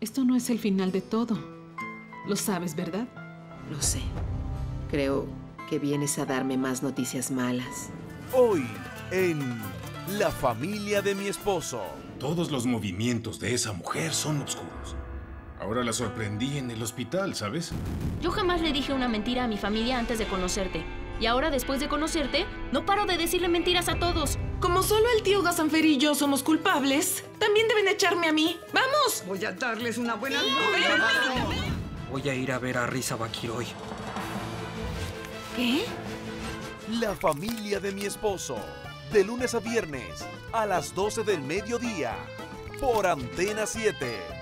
esto no es el final de todo. Lo sabes, ¿verdad? Lo sé. Creo que vienes a darme más noticias malas. Hoy, en La familia de mi esposo. Todos los movimientos de esa mujer son oscuros. Ahora la sorprendí en el hospital, ¿sabes? Yo jamás le dije una mentira a mi familia antes de conocerte. Y ahora, después de conocerte, no paro de decirle mentiras a todos. Como solo el tío Gazanfer y yo somos culpables, también deben echarme a mí. ¡Vamos! Voy a darles una buena Voy a ir a ver a Risa Bakir hoy. ¿Qué? La familia de mi esposo. De lunes a viernes, a las 12 del mediodía. Por Antena 7.